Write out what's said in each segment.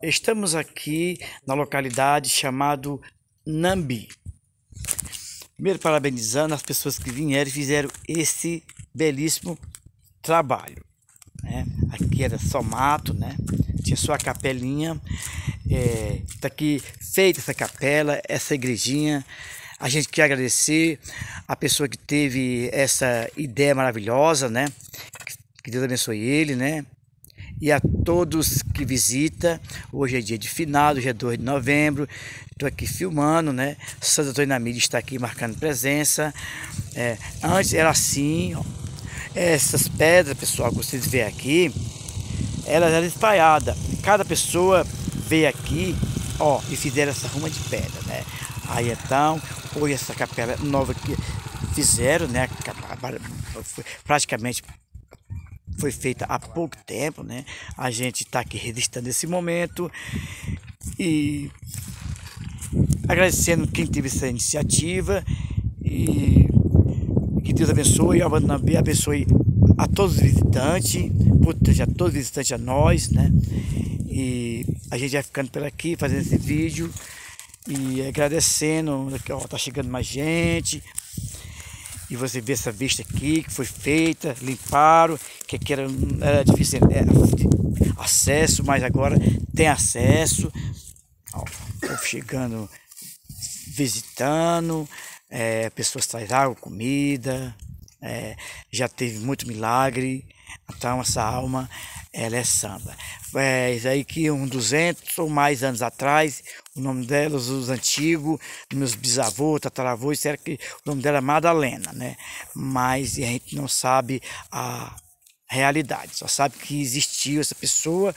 Estamos aqui na localidade chamada Nambi. Primeiro, parabenizando as pessoas que vieram e fizeram esse belíssimo trabalho, né? Aqui era só mato, né? Tinha só a capelinha. Tá aqui feita essa capela, essa igrejinha. A gente quer agradecer a pessoa que teve essa ideia maravilhosa, né? Que Deus abençoe ele, né? E a todos que visitam. Hoje é dia de finado, hoje é 2 de novembro. Estou aqui filmando, né? Santo Antônio da Mídia está aqui marcando presença. Antes era assim, ó. Essas pedras, pessoal, que vocês veem aqui, elas eram espalhadas. Cada pessoa veio aqui, ó, e fizeram essa ruma de pedra, né? Aí então, hoje essa capela nova que fizeram, né? Praticamente foi feita há pouco tempo, né? A gente está aqui registrando esse momento e agradecendo quem teve essa iniciativa, e que Deus abençoe, abençoe a todos os visitantes, proteja todos os visitantes, a nós, né? E a gente vai ficando por aqui fazendo esse vídeo e agradecendo. Ó, tá chegando mais gente. E você vê essa vista aqui que foi feita, limparam, que aqui era difícil acesso, mas agora tem acesso. Ó, chegando, visitando, pessoas trazem água, comida, já teve muito milagre. Então essa alma, ela é santa. Isso aí que 200 ou mais anos atrás, o nome dela, os antigos, meus bisavôs, tataravôs, disseram que o nome dela é Madalena, né? Mas a gente não sabe a realidade, só sabe que existiu essa pessoa,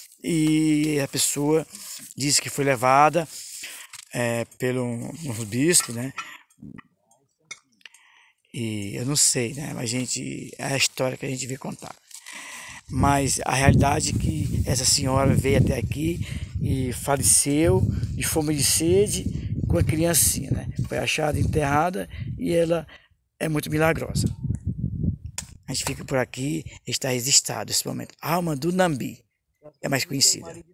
e a pessoa disse que foi levada pelo bispo, né? E eu não sei, né? Mas é a história que a gente veio contar. Mas a realidade é que essa senhora veio até aqui e faleceu de fome de sede com a criancinha, né? Foi achada enterrada e ela é muito milagrosa. A gente fica por aqui, está registrado esse momento. A alma do Nambi é mais conhecida.